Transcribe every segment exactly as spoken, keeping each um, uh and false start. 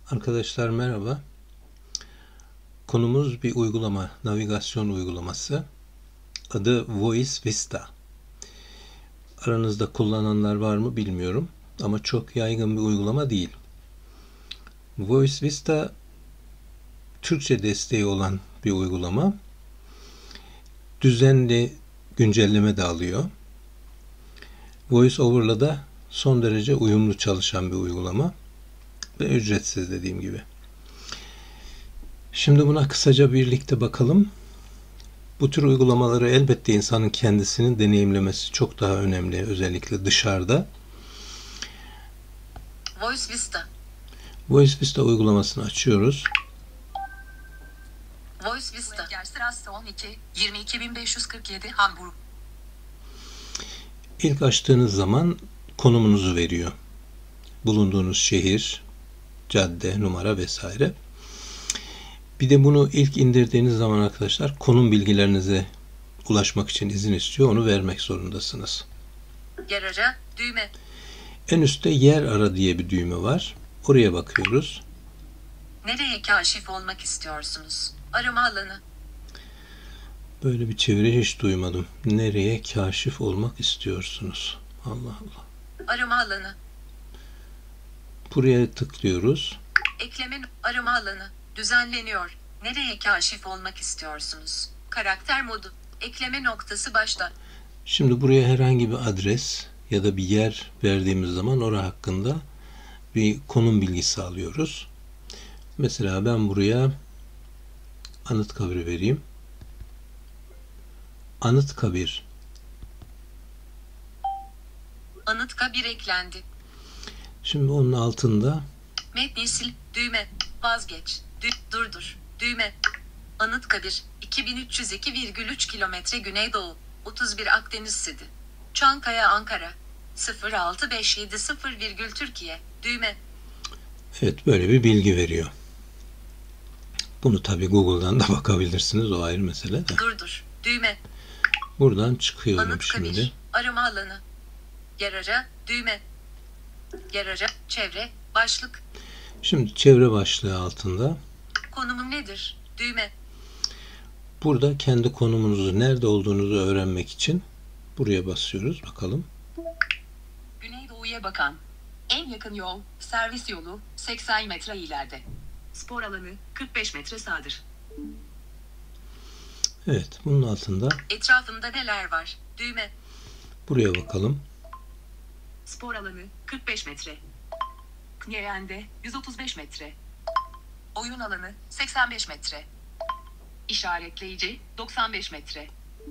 Arkadaşlar merhaba. Konumuz bir uygulama, navigasyon uygulaması. Adı Voice Vista. Aranızda kullananlar var mı bilmiyorum ama çok yaygın bir uygulama değil. Voice Vista Türkçe desteği olan bir uygulama. Düzenli güncelleme de alıyor. Voice Over'la da son derece uyumlu çalışan bir uygulama ve ücretsiz dediğim gibi. Şimdi buna kısaca birlikte bakalım. Bu tür uygulamaları elbette insanın kendisinin deneyimlemesi çok daha önemli, özellikle dışarıda. Voice Vista. Voice Vista uygulamasını açıyoruz. Voice Vista. Strasse on iki, yirmi iki bin beş yüz kırk yedi Hamburg. İlk açtığınız zaman konumunuzu veriyor. Bulunduğunuz şehir, cadde, numara vesaire. Bir de bunu ilk indirdiğiniz zaman arkadaşlar konum bilgilerinize ulaşmak için izin istiyor. Onu vermek zorundasınız. Yer ara, düğme. En üstte yer ara diye bir düğme var. Oraya bakıyoruz. Nereye kaşif olmak istiyorsunuz? Arama alanı. Böyle bir çeviri hiç duymadım. Nereye kaşif olmak istiyorsunuz? Allah Allah. Arama alanı. Buraya tıklıyoruz. Ekleme arama alanı. Düzenleniyor. Nereye kaşif olmak istiyorsunuz? Karakter modu. Ekleme noktası başta. Şimdi buraya herhangi bir adres ya da bir yer verdiğimiz zaman orası hakkında bir konum bilgisi alıyoruz. Mesela ben buraya Anıtkabir vereyim. Anıtkabir. Anıtkabir eklendi. Şimdi onun altında Metni sil. Düğme. Vazgeç. Dü durdur. Düğme. Anıtkabir. iki bin üç yüz iki virgül üç kilometre güneydoğu. otuz bir Akdeniz Sidi. Çankaya Ankara. sıfır altı beş yedi sıfır virgül Türkiye. Düğme. evet böyle bir bilgi veriyor. Bunu tabi Google'dan da bakabilirsiniz. O ayrı mesele de. Durdur. Düğme. Buradan çıkıyorum Anıtkabir. şimdi. Arama alanı. Yer ara. Düğme. Yer ara. Çevre. Başlık. Şimdi çevre başlığı altında. Konumum nedir? Düğme. Burada kendi konumunuzu, nerede olduğunuzu öğrenmek için buraya basıyoruz. Bakalım. Güneydoğu'ya bakan. En yakın yol, servis yolu, seksen metre ileride. Spor alanı, kırk beş metre sağdır. Evet, bunun altında Etrafında neler var? Düğme. buraya bakalım. Spor alanı, kırk beş metre. Knyeende, yüz otuz beş metre. Oyun alanı, seksen beş metre. İşaretleyici, doksan beş metre.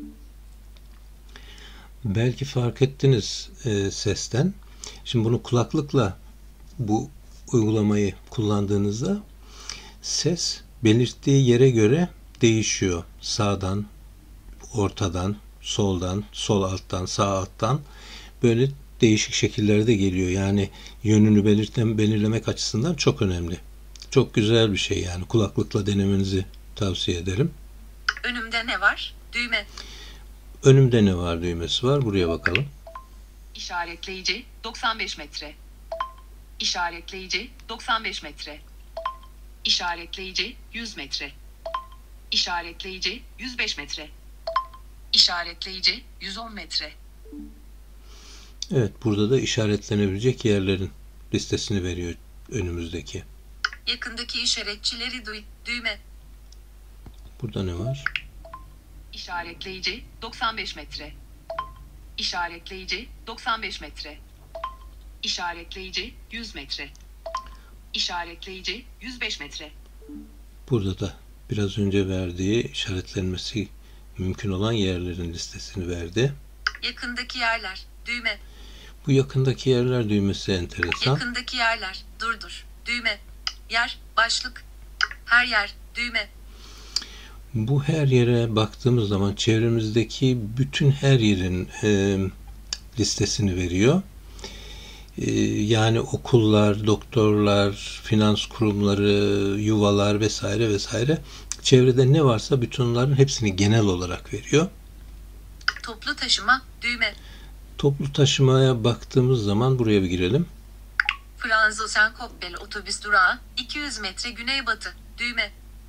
Belki fark ettiniz e, sesten. Şimdi bunu kulaklıkla bu uygulamayı kullandığınızda ses belirttiği yere göre değişiyor. Sağdan, ortadan, soldan, sol alttan, sağ alttan böyle değişik şekillerde geliyor. Yani yönünü belirtem, belirlemek açısından çok önemli. Çok güzel bir şey yani. Kulaklıkla denemenizi tavsiye ederim. Önümde ne var? Düğme. Önümde ne var düğmesi var. Buraya bakalım. İşaretleyici, doksan beş metre. İşaretleyici, doksan beş metre. İşaretleyici, yüz metre. İşaretleyici, yüz beş metre. İşaretleyici, yüz on metre. Evet, burada da işaretlenebilecek yerlerin listesini veriyor önümüzdeki. Yakındaki işaretçileri duy. Düğme. Burada ne var? İşaretleyici, doksan beş metre. İşaretleyici, doksan beş metre. İşaretleyici, yüz metre. İşaretleyici, yüz beş metre. Burada da biraz önce verdiği işaretlenmesi mümkün olan yerlerin listesini verdi. Yakındaki yerler. Düğme. Bu yakındaki yerler düğmesi enteresan. Yakındaki yerler. Durdur. Düğme. Yer. Başlık. Her yer. Düğme. Bu her yere baktığımız zaman çevremizdeki bütün her yerin e, listesini veriyor. E, yani okullar, doktorlar, finans kurumları, yuvalar vesaire vesaire. Çevrede ne varsa bütün onların hepsini genel olarak veriyor. Toplu taşıma. Düğme. Toplu taşımaya baktığımız zaman buraya bir girelim. Franzo Senkoppel otobüs durağı iki yüz metre güneybatı. Düğme.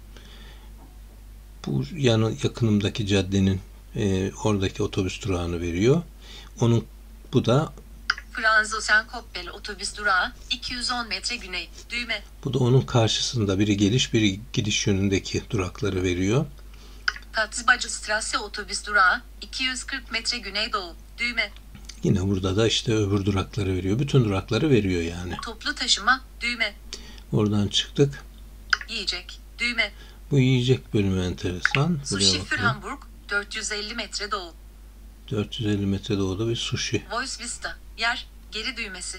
Bu yanı yakınımdaki caddenin e, oradaki otobüs durağını veriyor. Onun bu da Franzo Senkoppel otobüs durağı iki yüz on metre güney. Düğme. Bu da onun karşısında biri geliş biri gidiş yönündeki durakları veriyor. Katzbachstrasse otobüs durağı iki yüz kırk metre güneydoğu. Düğme. Yine burada da işte öbür durakları veriyor. Bütün durakları veriyor yani. Toplu taşıma. Düğme. Oradan çıktık. Yiyecek. Düğme. Bu yiyecek bölümü enteresan. Sushi für Hamburg dört yüz elli metre doğu. dört yüz elli metre doğuda bir sushi. Voice Vista. Yer. Geri düğmesi.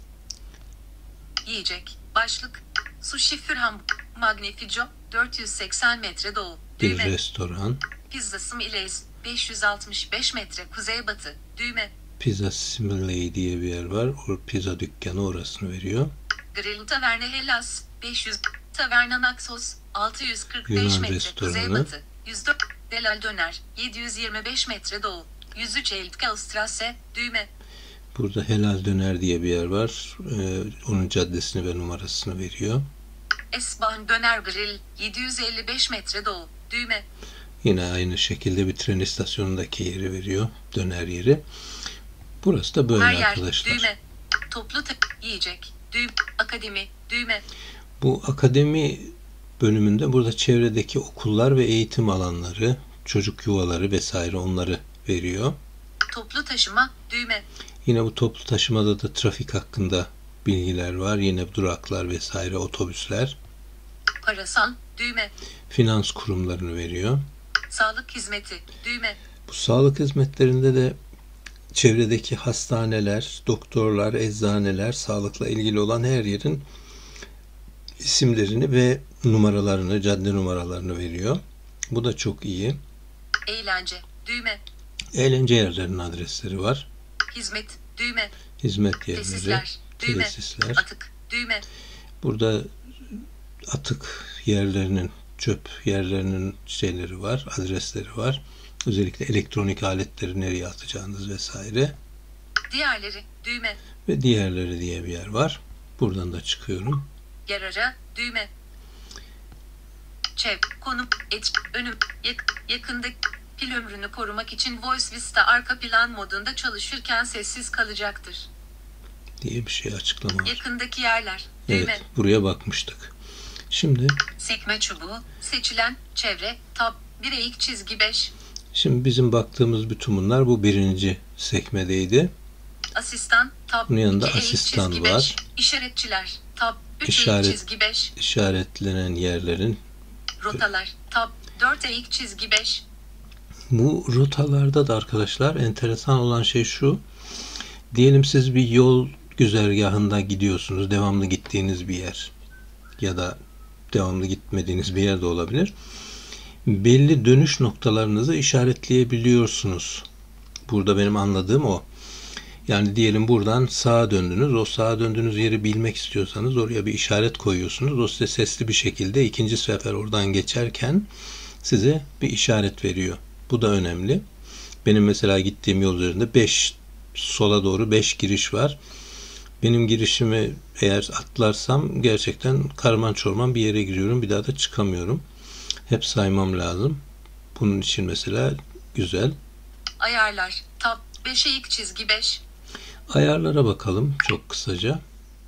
Yiyecek. Başlık. Sushi für Hamburg. Magnifico dört yüz seksen metre doğu. Bir Düğme. restoran. Pizza Smileys beş yüz altmış beş metre kuzeybatı. Düğme. Pizza Simile diye bir yer var. O pizza dükkanı orasını veriyor. Grill Taverne Hellas beş yüz. Taverna Naxos altı yüz kırk beş Yunan metre restoranı. kuzeybatı. yüz dört. Delal Döner yedi yüz yirmi beş metre doğu. yüz üç Eldkalstrasse. Düğme. Burada Helal Döner diye bir yer var. Ee, onun caddesini ve numarasını veriyor. Esbahn Döner Grill yedi yüz elli beş metre doğu. Düğme. Yine aynı şekilde bir tren istasyonundaki yeri veriyor. Döner yeri. Burası da böyle Her yer. arkadaşlar. Düğme. Toplu ta- yiyecek. Düğme. Akademi. Düğme. Bu akademi bölümünde burada çevredeki okullar ve eğitim alanları, çocuk yuvaları vesaire onları veriyor. Toplu taşıma. Düğme. Yine bu toplu taşımada da trafik hakkında bilgiler var. Yine duraklar vesaire, otobüsler. Parasal. Düğme. Finans kurumlarını veriyor. Sağlık hizmeti. Düğme. Bu sağlık hizmetlerinde de çevredeki hastaneler, doktorlar, eczaneler, sağlıkla ilgili olan her yerin isimlerini ve numaralarını, cadde numaralarını veriyor. Bu da çok iyi. Eğlence. Düğme. Eğlence yerlerinin adresleri var. Hizmet. Düğme. Hizmet yerleri, Tesisler. Düğme. tesisler. Atık. Düğme. Burada atık yerlerinin, çöp yerlerinin şeyleri var, adresleri var. Özellikle elektronik aletleri nereye atacağınız vesaire. Diğerleri. Düğme. Ve diğerleri diye bir yer var. Buradan da çıkıyorum. Yarara. Düğme. Çev. Konum. Et. Önüm. Yak, yakında. Pil ömrünü korumak için Voice Vista arka plan modunda çalışırken sessiz kalacaktır. Diye bir şey açıklama var. Yakındaki yerler. Düğme. Evet, buraya bakmıştık. Şimdi Sekme çubuğu. Seçilen. Çevre. Tab. Bir eğik çizgi beş. Şimdi bizim baktığımız bütün bunlar bu birinci sekmedeydi. Asistan. Tab. Bunun yanında iki eğik asistan çizgi var. beş. İşaretçiler. Tab. üç İşaret- eğik çizgi beş. İşaretlenen yerlerin. Rotalar. Tab. dört eğik çizgi beş. Bu rotalarda da arkadaşlar enteresan olan şey şu. Diyelim siz bir yol güzergahında gidiyorsunuz. Devamlı gittiğiniz bir yer. Ya da devamlı gitmediğiniz bir yer de olabilir. Belli dönüş noktalarınızı işaretleyebiliyorsunuz. Burada benim anladığım o. Yani diyelim buradan sağa döndünüz. O sağa döndüğünüz yeri bilmek istiyorsanız oraya bir işaret koyuyorsunuz. O size sesli bir şekilde ikinci sefer oradan geçerken size bir işaret veriyor. Bu da önemli. Benim mesela gittiğim yol üzerinde beş sola doğru beş giriş var. Benim girişimi eğer atlarsam gerçekten karman çorman bir yere giriyorum. Bir daha da çıkamıyorum. Hep saymam lazım. Bunun için mesela güzel. Ayarlar. Tab. beş eğik çizgi beş. Ayarlara bakalım çok kısaca.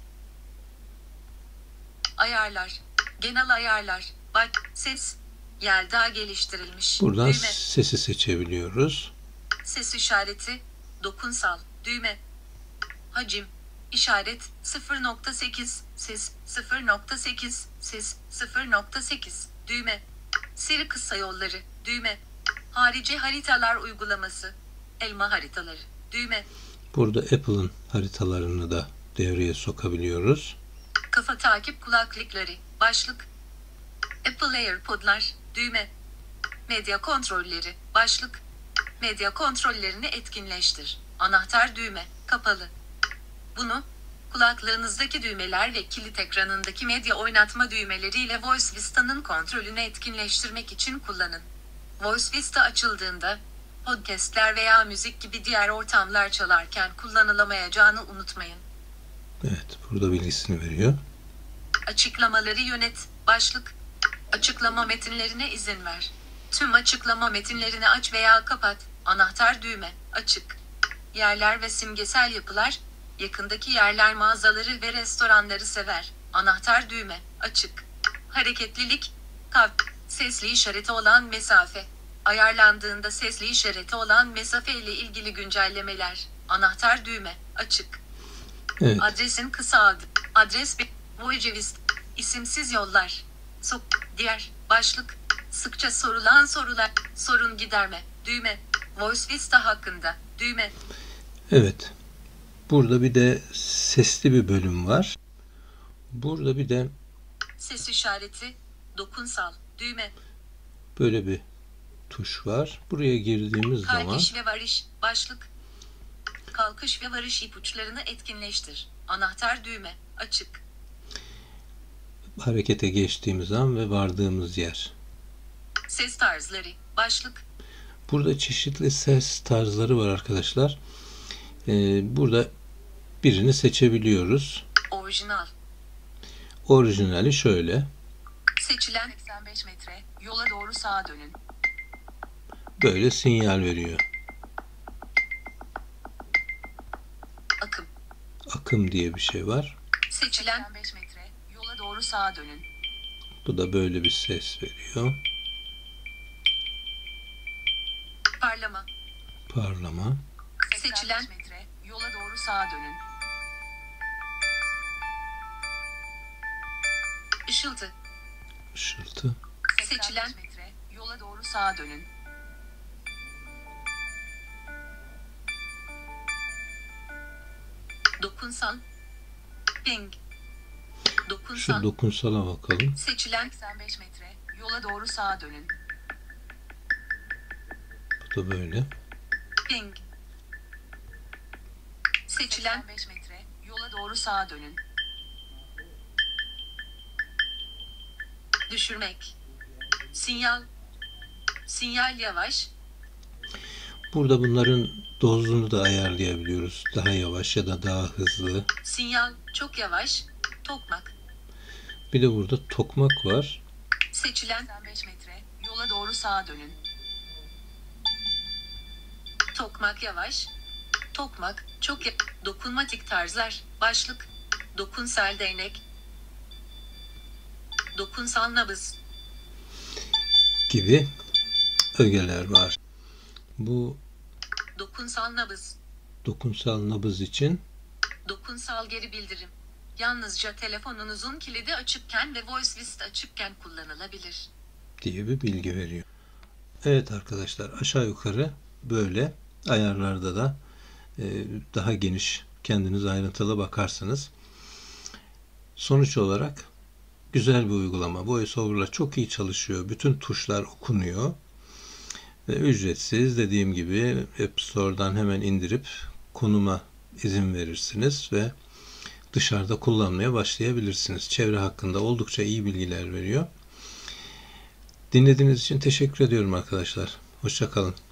Ayarlar. Genel ayarlar. Bak. Ses. Yelda geliştirilmiş. Buradan Düğme. sesi seçebiliyoruz. Ses işareti. Dokunsal. Düğme. Hacim. İşaret sıfır nokta sekiz. Ses sıfır nokta sekiz. Ses sıfır nokta sekiz. Düğme. Siri kısa yolları. Düğme. Harici haritalar uygulaması. Elma haritaları. Düğme. Burada Apple'ın haritalarını da devreye sokabiliyoruz. Kafa takip kulaklıkları. Başlık. Apple AirPod'lar. Düğme. Medya kontrolleri. Başlık. Medya kontrollerini etkinleştir. Anahtar düğme. Kapalı. Bunu kulaklığınızdaki düğmeler ve kilit ekranındaki medya oynatma düğmeleriyle Voice Vista'nın kontrolünü etkinleştirmek için kullanın. Voice Vista açıldığında podcastler veya müzik gibi diğer ortamlar çalarken kullanılamayacağını unutmayın. Evet, burada bilgisini veriyor. Açıklamaları yönet. Başlık. Açıklama metinlerine izin ver. Tüm açıklama metinlerini aç veya kapat. Anahtar düğme. Açık. Yerler ve simgesel yapılar. Yakındaki yerler mağazaları ve restoranları sever. Anahtar düğme. Açık. Hareketlilik. Kav. Sesli işareti olan mesafe. Ayarlandığında sesli işareti olan mesafe ile ilgili güncellemeler. Anahtar düğme. Açık. Evet. Adresin kısa adı. Adres. Voicevist. İsimsiz yollar. Sok. Diğer. Başlık. Sıkça sorulan sorular. Sorun giderme. Düğme. Voice Vista hakkında. Düğme. Evet. Burada bir de sesli bir bölüm var. Burada bir de Ses işareti. Dokunsal. Düğme. böyle bir tuş var. Buraya girdiğimiz zaman Kalkış ve varış. Başlık. Kalkış ve varış ipuçlarını etkinleştir. Anahtar düğme. Açık. harekete geçtiğimiz an ve vardığımız yer. Ses tarzları. Başlık. Burada çeşitli ses tarzları var arkadaşlar. Ee, burada birini seçebiliyoruz. Orijinal. Orijinali şöyle. Seçilen seksen beş metre. Yola doğru sağa dönün. Böyle sinyal veriyor. Akım. Akım diye bir şey var. Seçilen seksen beş metre. Yola doğru sağa dönün. Bu da böyle bir ses veriyor. Parlama. Parlama. Seçilen metre. Yola doğru sağa dönün. Işıltı. Işıltı. Seçilen metre. Yola doğru sağa dönün. Dokunsal. Ping. Dokunsal. Şu dokunsala bakalım. Seçilen seksen beş metre. Yola doğru sağa dönün. Bu da böyle. Ping. Seçilen seksen beş metre. Yola doğru sağa dönün. Düşürmek. Sinyal. Sinyal yavaş. Burada bunların dozunu da ayarlayabiliyoruz. Daha yavaş ya da daha hızlı. Sinyal çok yavaş. Tokmak. Bir de burada tokmak var. Seçilen seksen beş metre. Yola doğru sağa dönün. Tokmak yavaş. Tokmak çok ya- dokunmatik tarzlar. Başlık. Dokunsal değnek. Dokunsal nabız. Gibi ögeler var. Bu Dokunsal nabız. dokunsal nabız için Dokunsal geri bildirim. Yalnızca telefonunuzun kilidi açıkken ve Voice Vista açıkken kullanılabilir. diye bir bilgi veriyor. Evet arkadaşlar, aşağı yukarı böyle. Ayarlarda da e, daha geniş, kendiniz ayrıntılı bakarsınız. Sonuç olarak güzel bir uygulama. VoiceOver'la çok iyi çalışıyor. Bütün tuşlar okunuyor. Ve ücretsiz, dediğim gibi App Store'dan hemen indirip konuma izin verirsiniz ve dışarıda kullanmaya başlayabilirsiniz. Çevre hakkında oldukça iyi bilgiler veriyor. Dinlediğiniz için teşekkür ediyorum arkadaşlar. Hoşça kalın.